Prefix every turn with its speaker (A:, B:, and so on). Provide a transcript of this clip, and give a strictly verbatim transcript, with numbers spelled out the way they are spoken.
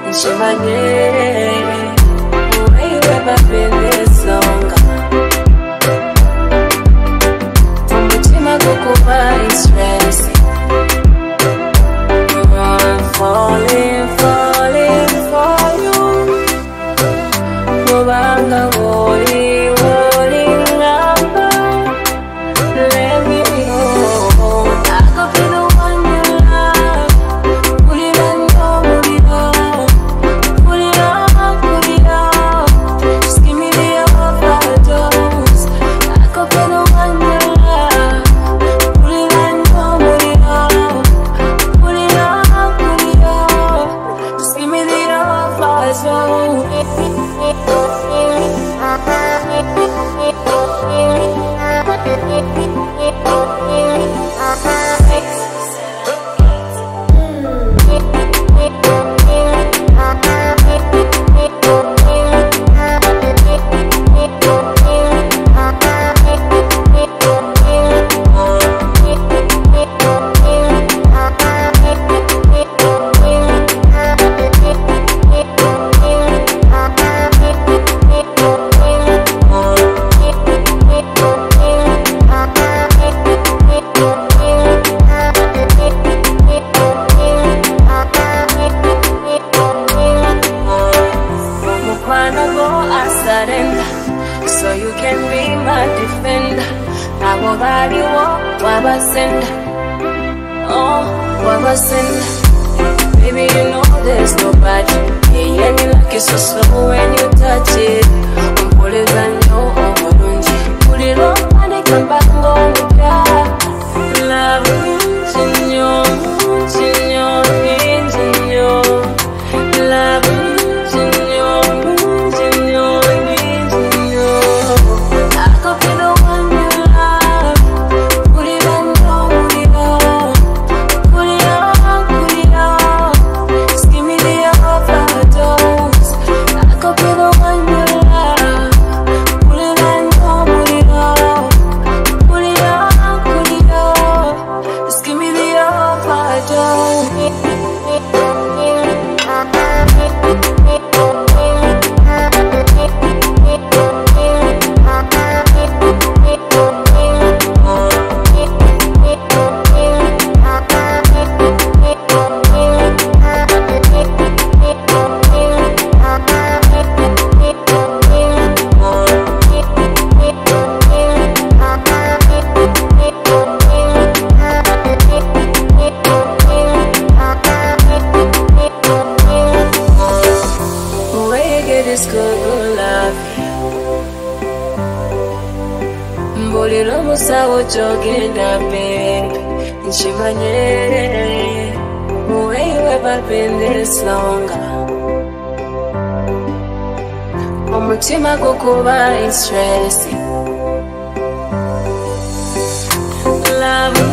A: nshimanye way we've been this long umutima gukuba stress I'm falling falling for you mubanga woli woli ngamba let me know I could be the one you love put it on your put it on put it on put it on just give me the overdose I could be the one you love put it on your put it on put it on put it on just give me the overdose so you can be my defender. I will ride you up, wabasenda. Oh, wabasenda. Baby, you know there's nobody. Yeah, yeah, me like it so slow when you touch it. I'm pulling on you, oh, put it on, and I come back on the car. Love you, Senor, Senor, Senor. Love you, Senor, Senor. This good love Mboliro musawo chogenda babe Nchimanye way we've been this long Umutima gukuba is stressing Love